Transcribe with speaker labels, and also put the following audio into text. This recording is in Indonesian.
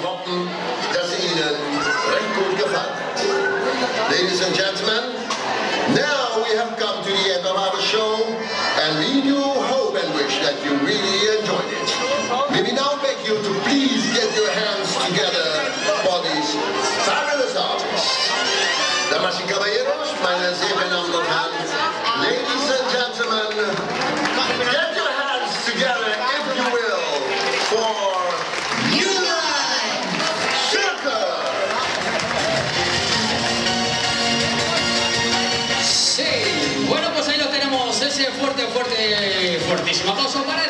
Speaker 1: hopen dat ze Ihnen recht goed gefallen. Ladies and gentlemen, now we have come to the end of our show, and we do hope and wish that you really enjoyed it. May we now beg you to please get your hands together for these fabulous artists. Damas y caballeros, meine sehr verehrten Damen und Herren, ladies and gentlemen, get your hands together, if you will, for Uline Circus.
Speaker 2: Sí, bueno, pues ahí lo tenemos, ese fuertísimo aplauso para